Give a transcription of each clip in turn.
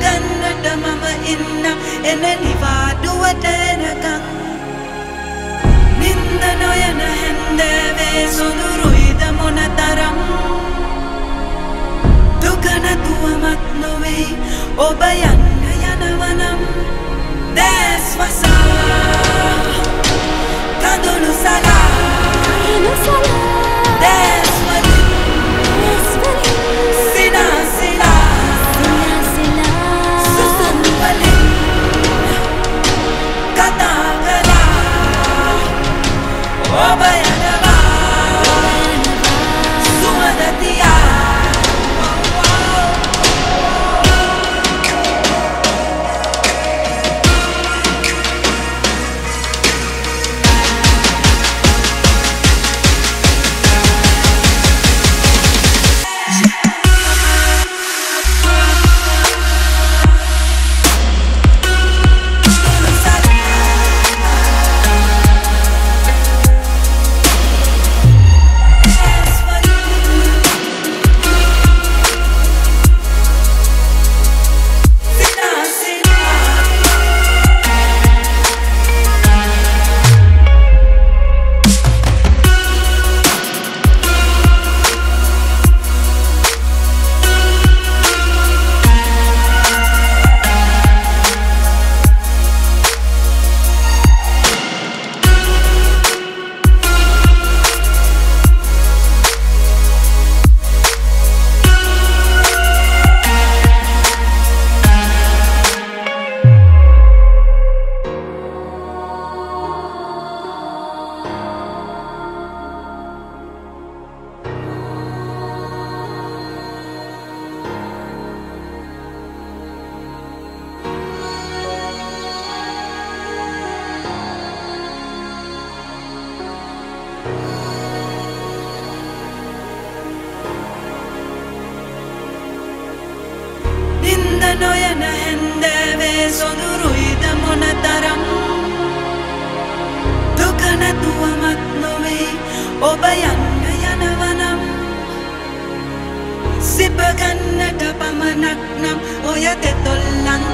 විඳගන්නට මම ඉන්න එන නිවාඩුවට එනකන් නින්ද නොයන හැන්දෑවේ සොඳුරුයිද මොනතරම් දුක නැතුවමත් නොවෙයි ඔබ යන්න යනවනම් දැස් වසා කඳුළු සලා දැස් වලින් සිනාසිලා සුසුම් වලින් කතා කළා ඔබ යනවා සුවඳ තියා නොයන හැන්දෑවේ සොඳුරුයිද මොනතරම් දුක නැතුවමත් නොවෙයි ඔබ යන්න යනවනම් සිප ගන්නට පමණක් නම් ඔය දෙතොල්ලන්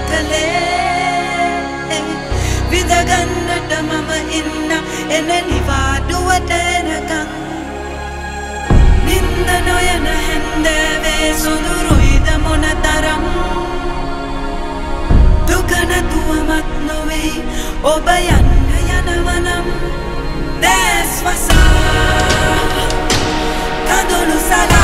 කළේ විඳගන්නට මම ඉන්න එන නිවාඩුවට එනකන් නින්ද නොයන හැන්දෑවේ සොඳුරුයිද මොනතරම් දුක නැතුවමත් නොවෙයි ඔබ යන්න යනවනම් දැස් වසා කඳුළු සලා